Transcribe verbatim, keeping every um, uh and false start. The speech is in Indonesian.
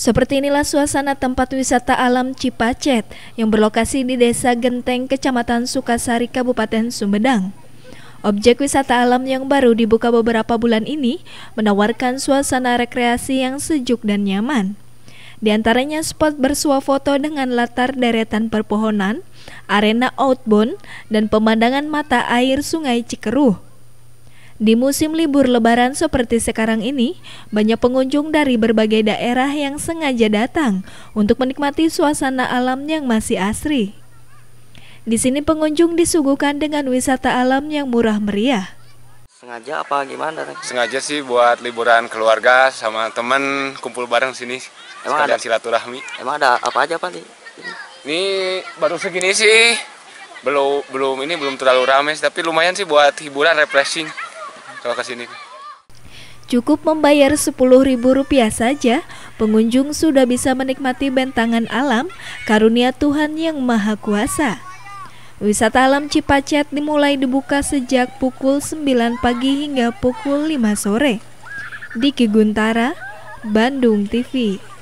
Seperti inilah suasana tempat wisata alam Cipacet yang berlokasi di Desa Genteng, Kecamatan Sukasari, Kabupaten Sumedang. Objek wisata alam yang baru dibuka beberapa bulan ini menawarkan suasana rekreasi yang sejuk dan nyaman. Di antaranya spot bersuah foto dengan latar deretan perpohonan, arena outbound, dan pemandangan mata air Sungai Cikeruh. Di musim libur lebaran seperti sekarang ini, banyak pengunjung dari berbagai daerah yang sengaja datang untuk menikmati suasana alam yang masih asri. Di sini pengunjung disuguhkan dengan wisata alam yang murah meriah. Sengaja apa gimana? Sengaja sih buat liburan keluarga sama temen, kumpul bareng sini. Emang sekalian ada silaturahmi. Emang ada apa aja Pak nih? Ini baru segini sih. Belum belum ini belum terlalu ramai, tapi lumayan sih buat hiburan, refreshing. Kalau ke sini. Cukup membayar sepuluh ribu rupiah saja, pengunjung sudah bisa menikmati bentangan alam karunia Tuhan Yang Maha Kuasa. Wisata alam Cipacet dimulai dibuka sejak pukul sembilan pagi hingga pukul lima sore. Diki Guntara, Bandung T V.